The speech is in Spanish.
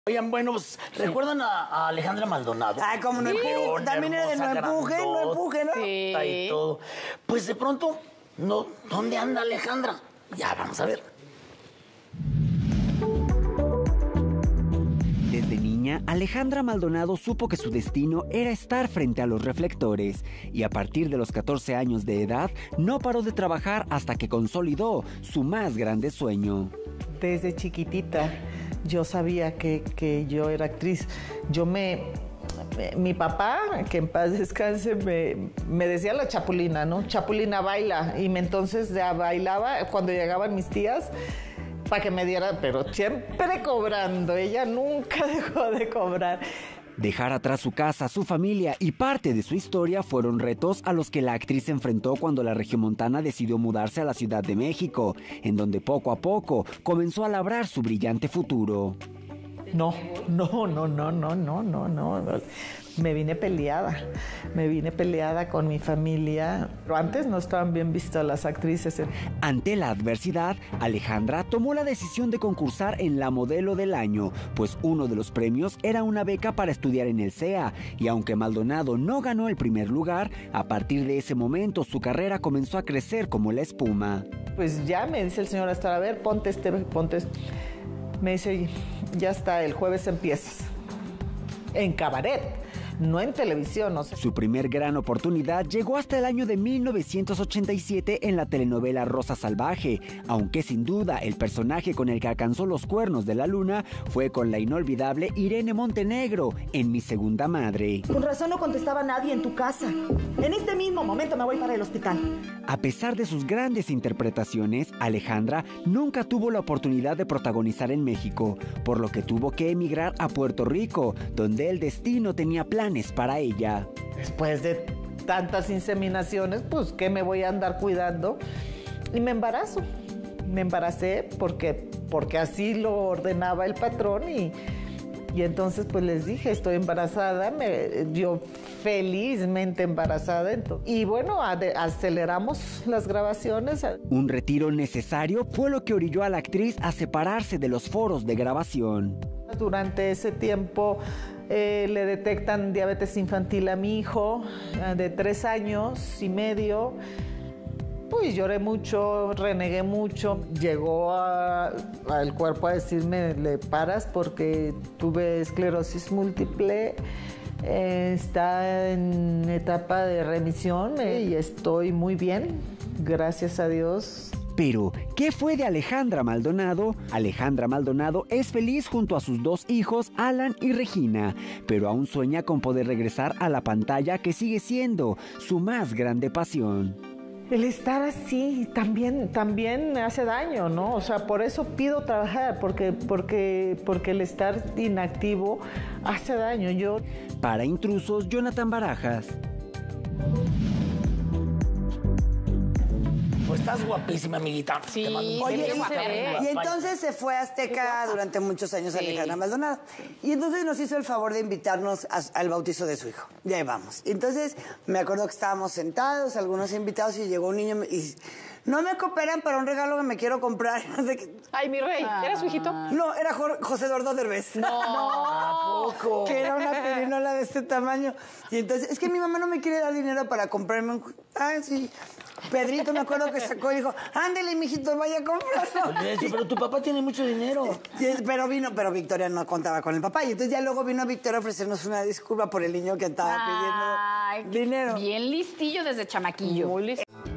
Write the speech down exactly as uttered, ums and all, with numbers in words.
Oigan, bueno, pues, ¿recuerdan a, a Alejandra Maldonado? Ay, cómo no, sí, también era de no empuje, no empuje, ¿no? Sí. Y todo. Pues de pronto, no, ¿dónde anda Alejandra? Ya, vamos a ver. Desde niña, Alejandra Maldonado supo que su destino era estar frente a los reflectores y a partir de los catorce años de edad no paró de trabajar hasta que consolidó su más grande sueño. Desde chiquitita yo sabía que, que yo era actriz. Yo me... Mi papá, que en paz descanse, me, me decía la chapulina, ¿no? Chapulina baila. Y me, entonces ya bailaba cuando llegaban mis tías para que me diera, pero siempre cobrando. Ella nunca dejó de cobrar. Dejar atrás su casa, su familia y parte de su historia fueron retos a los que la actriz se enfrentó cuando la regiomontana decidió mudarse a la Ciudad de México, en donde poco a poco comenzó a labrar su brillante futuro. No, no, no, no, no, no, no, no. Me vine peleada, me vine peleada con mi familia. Pero antes no estaban bien vistas las actrices. Ante la adversidad, Alejandra tomó la decisión de concursar en la Modelo del Año, pues uno de los premios era una beca para estudiar en el C E A. Y aunque Maldonado no ganó el primer lugar, a partir de ese momento su carrera comenzó a crecer como la espuma. Pues ya me dice el señor hasta, a ver, ponte este, ponte este. Me dice, ya está, el jueves empiezas. En cabaret, no en televisión. O sea. Su primer gran oportunidad llegó hasta el año de mil novecientos ochenta y siete en la telenovela Rosa Salvaje, aunque sin duda el personaje con el que alcanzó los cuernos de la luna fue con la inolvidable Irene Montenegro en Mi Segunda Madre. Con razón no contestaba nadie en tu casa. En este mismo momento me voy para el hospital. A pesar de sus grandes interpretaciones, Alejandra nunca tuvo la oportunidad de protagonizar en México, por lo que tuvo que emigrar a Puerto Rico, donde el destino tenía planes para ella. Después de tantas inseminaciones, pues, ¿qué me voy a andar cuidando? Y me embarazo. Me embaracé porque, porque así lo ordenaba el patrón y... Y entonces pues les dije, estoy embarazada, me, yo felizmente embarazada. Y bueno, aceleramos las grabaciones. Un retiro necesario fue lo que orilló a la actriz a separarse de los foros de grabación. Durante ese tiempo eh, le detectan diabetes infantil a mi hijo eh, de tres años y medio. Pues lloré mucho, renegué mucho. Llegó al cuerpo a decirme, le paras porque tuve esclerosis múltiple, eh, está en etapa de remisión eh, y estoy muy bien, gracias a Dios. Pero, ¿qué fue de Alejandra Maldonado? Alejandra Maldonado es feliz junto a sus dos hijos, Alan y Regina, pero aún sueña con poder regresar a la pantalla, que sigue siendo su más grande pasión. El estar así también, también me hace daño, ¿no? O sea, por eso pido trabajar, porque, porque, porque el estar inactivo hace daño. Yo... Para Intrusos, Jonathan Barajas. Pues estás guapísima, amiguita. Sí, oye, y, y entonces se fue a Azteca durante muchos años, sí. Alejandra Maldonado. Y entonces nos hizo el favor de invitarnos a, al bautizo de su hijo. Y ahí vamos. Entonces me acuerdo que estábamos sentados, algunos invitados, y llegó un niño y... No me cooperan para un regalo que me quiero comprar. No sé qué. Ay, mi rey, ¿era su hijito? No, era José Eduardo Derbez. No, ¿a poco? Que era una pirinola de este tamaño. Y entonces, es que mi mamá no me quiere dar dinero para comprarme un... Ah, sí. Pedrito, me acuerdo que sacó y dijo, ándele, mijito, vaya a comprarlo. Oye, pero tu papá tiene mucho dinero. Sí, pero vino, pero Victoria no contaba con el papá. Y entonces ya luego vino Victoria a ofrecernos una disculpa por el niño que estaba pidiendo Ay, dinero. Bien listillo desde chamaquillo. Muy listo.